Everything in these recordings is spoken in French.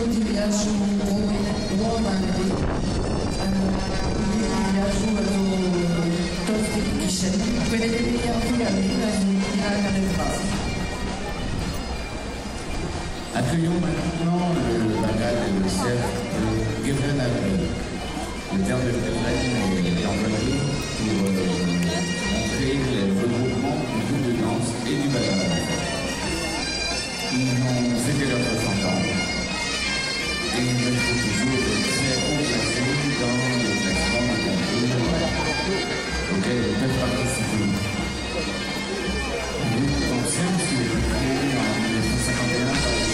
utigliaggio romane, utigliaggio tosti kishen, quelle che mi hanno Accueillons maintenant le bagad et le cerf de Gevren Avel. Le terme de Gevren est employé pour montrer le regroupement du groupe de danse et du bagad. Ils ont fêté leurs 60 ans et ils restent toujours très haut placés dans le classement de concours auquel ils peuvent participer. Le groupe Danseur qui a été créé en 1951 par le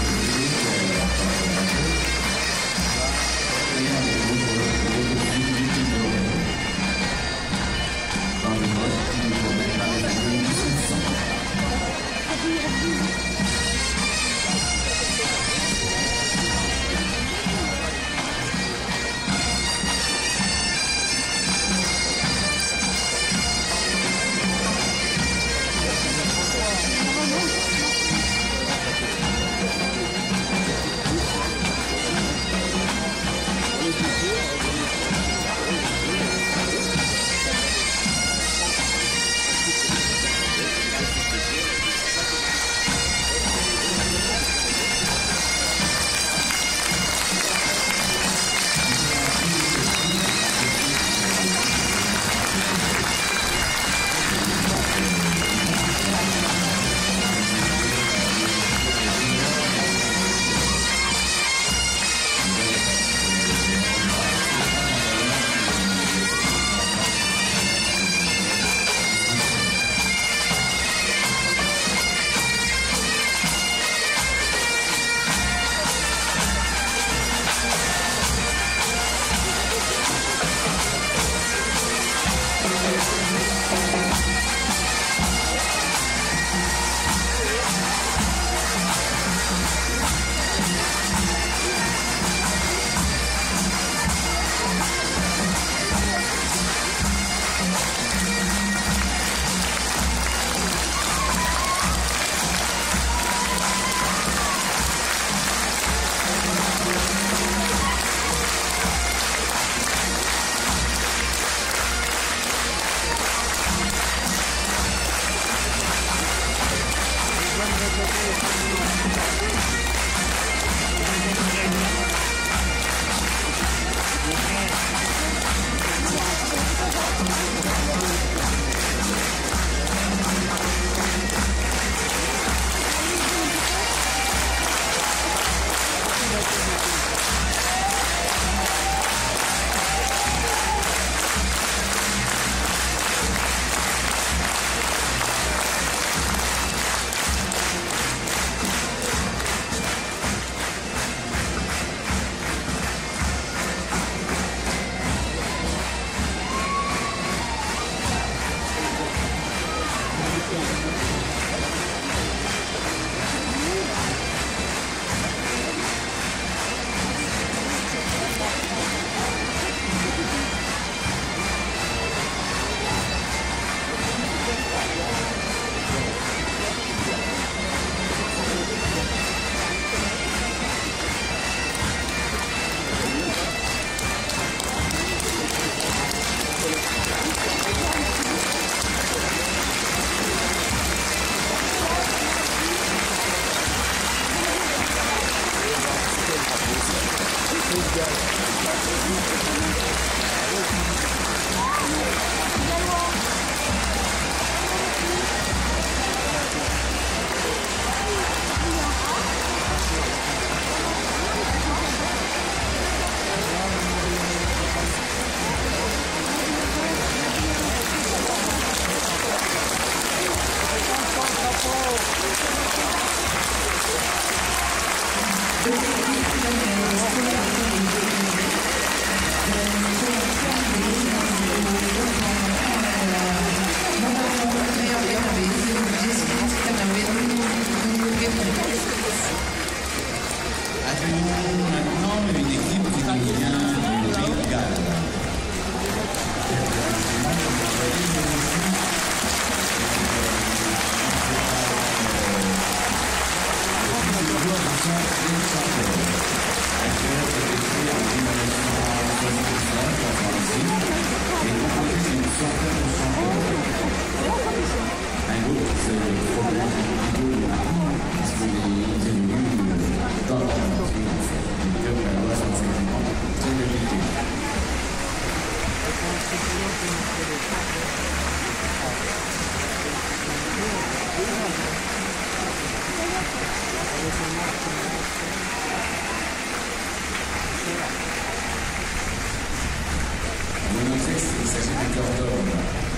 Thank you. Vous pensez qu'il s'agit du cœur d'homme.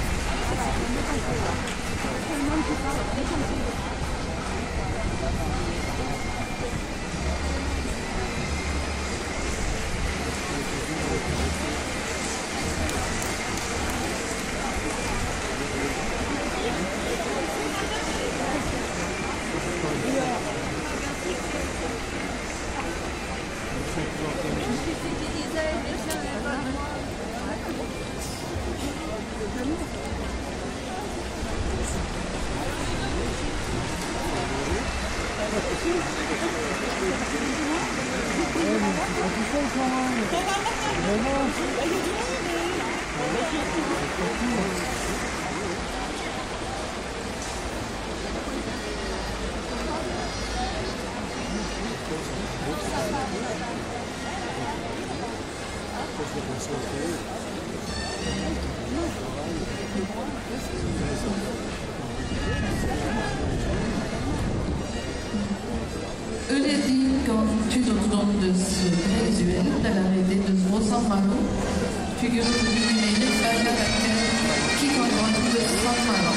Öyle değil Tüdot'un visuel della rete de San Malo, figure illuminée par caractère qui comprend de San Malo.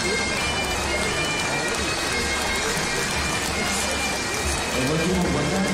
Retour en Bretagne.